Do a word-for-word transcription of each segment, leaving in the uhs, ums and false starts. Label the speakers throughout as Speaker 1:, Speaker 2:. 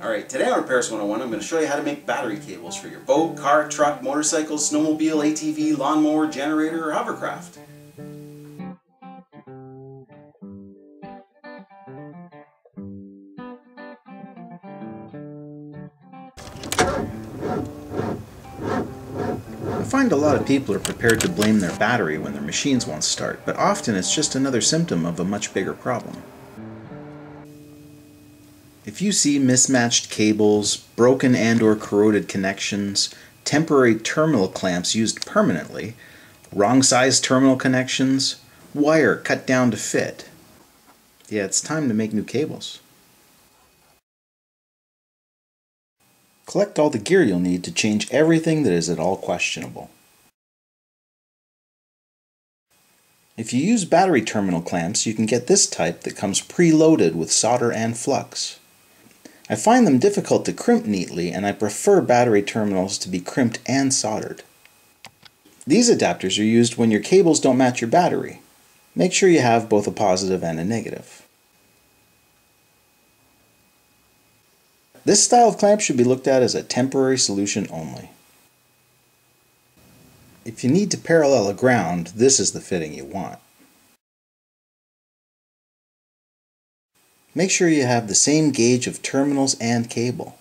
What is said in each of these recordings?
Speaker 1: Alright, today on Repairs one oh one I'm going to show you how to make battery cables for your boat, car, truck, motorcycle, snowmobile, A T V, lawnmower, generator, or hovercraft.
Speaker 2: I find a lot of people are prepared to blame their battery when their machines won't start, but often it's just another symptom of a much bigger problem. If you see mismatched cables, broken and or corroded connections, temporary terminal clamps used permanently, wrong size terminal connections, wire cut down to fit, yeah, it's time to make new cables. Collect all the gear you'll need to change everything that is at all questionable. If you use battery terminal clamps, you can get this type that comes preloaded with solder and flux. I find them difficult to crimp neatly, and I prefer battery terminals to be crimped and soldered. These adapters are used when your cables don't match your battery. Make sure you have both a positive and a negative. This style of clamp should be looked at as a temporary solution only. If you need to parallel a ground, this is the fitting you want. Make sure you have the same gauge of terminals and cable.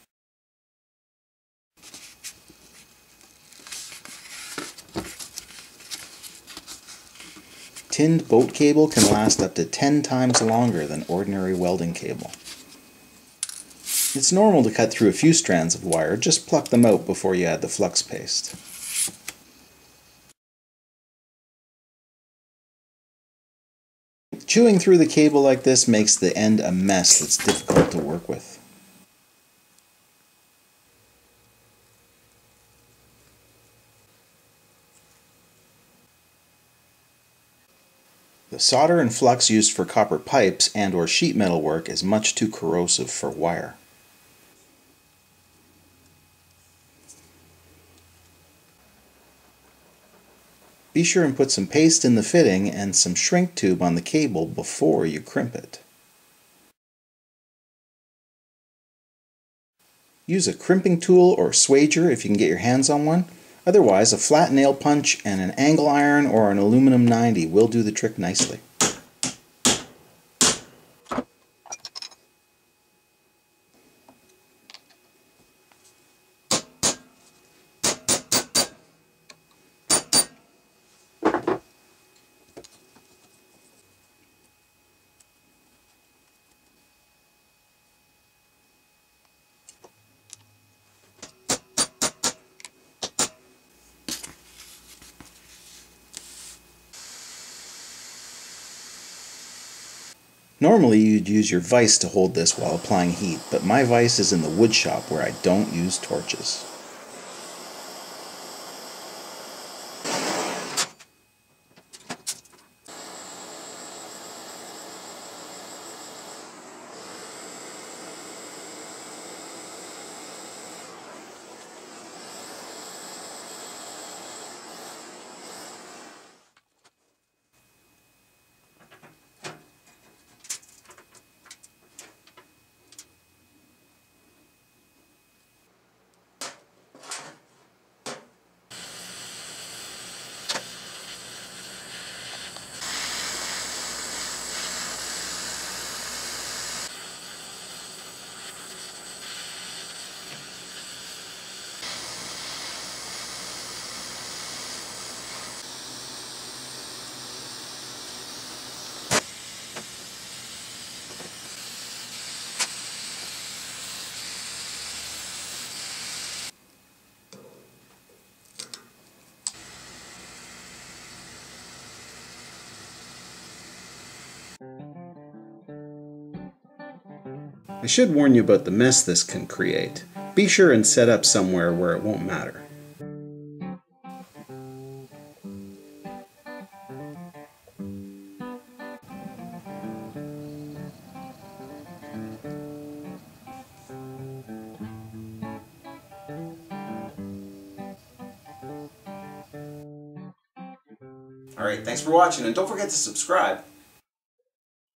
Speaker 2: Tinned boat cable can last up to ten times longer than ordinary welding cable. It's normal to cut through a few strands of wire, just pluck them out before you add the flux paste. Chewing through the cable like this makes the end a mess that's difficult to work with. The solder and flux used for copper pipes and or sheet metal work is much too corrosive for wire. Be sure and put some paste in the fitting and some shrink tube on the cable before you crimp it. Use a crimping tool or swager if you can get your hands on one. Otherwise, a flat nail punch and an angle iron or an aluminum ninety will do the trick nicely. Normally you'd use your vise to hold this while applying heat, but my vise is in the wood shop where I don't use torches. I should warn you about the mess this can create. Be sure and set up somewhere where it won't matter.
Speaker 1: Alright, thanks for watching, and don't forget to subscribe.